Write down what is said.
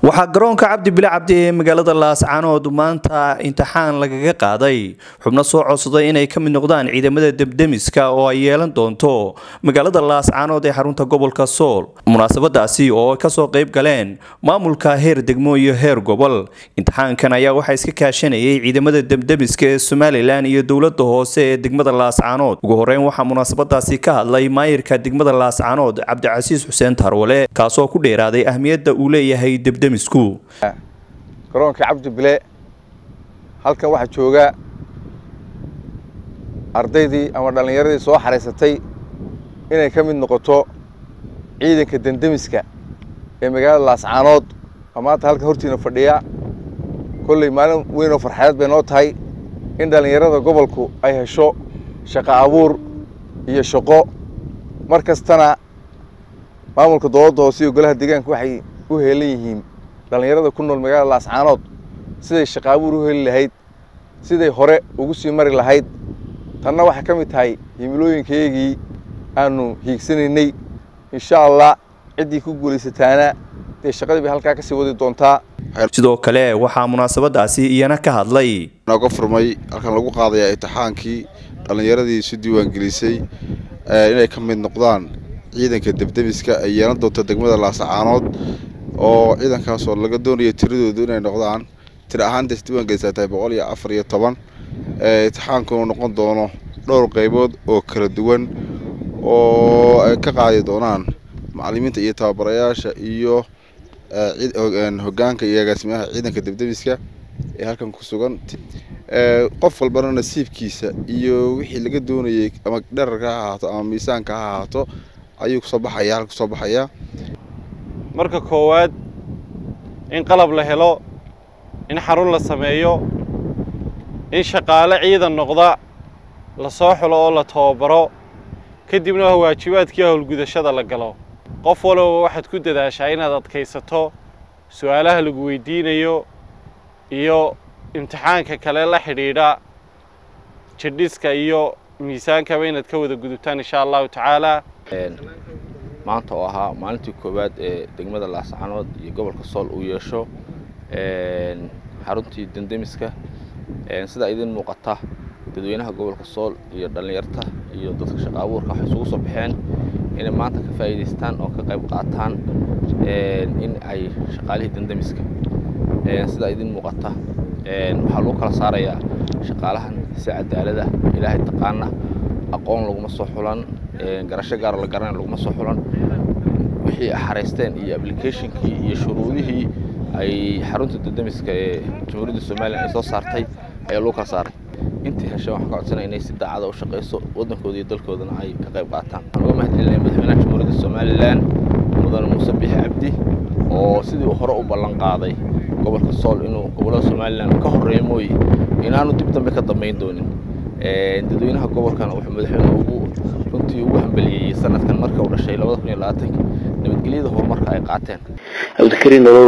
waxaa garoonka Cabdi Bile Cabdi ee magaalada Laascaanood maanta imtixaan lagaga qaaday xubno soo codsaday inay ka mid noqdaan ciidamada debdemiska oo ay yeelan doonto magaalada Laascaanood ee xarunta gobolka Sool. Munaasabadaasi oo ka soo qayb galeen maamulka heer degmo iyo heer gobol. Imtixaankan ayaa waxa iska kaashanayay ciidamada debdemiska ee Somaliland iyo dawladda hoose ee degmada Laascaanood. Ugu horeyn waxaa munaasabadaasi ka hadlay maayirka degmada Laascaanood Cabdicasiis Xuseen Tarwale kaasoo ku dheeraaday ahmiyadda uu leeyahay garoonka Cabdi Bile halkan waxa jooga ardaydii ama dhalinyaradii soo xareysatay inay ka mid noqoto ciidanka dendemiska ee magaalada Laascaanood maanta halkan hortiina fadhiya kulli maalin weyn oo farxad bay noo tahay in dhalinyarada gobolku ay hesho shaqo abuur iyo shaqo markastana maamulka dowladda hoose iyo golaha deegaanka waxay u heelan yihiin dhalinyarada ku nool magaalada Laascaanood siday shaqo abuur u heli lahayd siday hore ugu sii mari lahayd tanna waxa ka mid tahay himilooyinkeegii aanu hiigsanaynay insha Allah cidii ku guuleysataana ee shaqadii bay halka ka sii wadi doontaa. sidoo kale waxaa munaasabadaasi iyana ka hadlay naga furmay halkan lagu qaadayaa imtixaankii dhalinyaradii si diiwaan gelisay inay ka mid noqdaan ciidanka debdemiska ay yeelan doonto degmada Laascaanood oo ciidankaas oo laga doonayo tiradoodu inay noqdaan tira ahaan diiwaan gelisatay 114 imtixaanku uu noqon doono dhowr qaybood oo kala duwan oo ay ka qaadi doonaan macallimiinta iyo tababarayaasha iyo hoggaanka iyo agaasimaha ciidanka debdemiska ee halkan ku sugan qof walbana nasiibkiisa iyo wixii laga doonayay ama dhererka ha ahaato ama miisaanka ha ahaato ayuu ku soo baxaya marka koowaad in qalab la helo in xarun la sameeyo in shaqaale ciidan noqda la soo xulo oo la tababaro kadibna waajibaadkii howlgudashada la galo qof walba waxaad ku dadaashaa inaad adkaysato su'aalaha lagu weydiinayo iyo imtixaanka kale la xidhiidha jidhiska iyo miisaanka inaad ka wada gudubtaan insha Allah ta'ala. maanta oo ahaa maalintii koowaad ee degmada Laascaanood iyo gobolka Sool uu yeesho xaruntii dendemiska sida idin muuqata dadweynaha gobolka Sool iyo dhalinyarta iyo dadka shaqo abuurka waxay isugu soo baxeen in maanta ka faa'iideystaan oo ka qayb qaataan in ay shaqaalihii dendemiska sida idin muuqata waxa loo kala saarayaa shaqaalahan si cadaalad ah ilaahay taqaana aqoon laguma soo xulan garasho gaar la garanay laguma soo xulan wixii xareysteen iyo applicationkii iyo shuruudihii ay xarunta dendemiska ee Jamhuuriyadda Soomaaliya soo saartay ayaa loo kala saaray intii heshay wax ka codsanay inay si daacad ah u shaqeyso wadankooda iyo dalkoodana ay ka qayb qaataan uga mahadcelinay madaxweynaha Jamhuuriyadda Soomaaliland Mudane Muuse Biixi Cabdi oo sidii uu hore u ballan qaaday gobolka Sool inuu gobolka Soomaaliland ka horeeyo mooy inaanu dib dambe ka dambeyn doonin dadweynaha gobolkan wuxuu madaxweynuhu runtii ugu hambaliyay sanadkan marka uu dhashay 2020 nabadgelyada horumarka ay qaateen.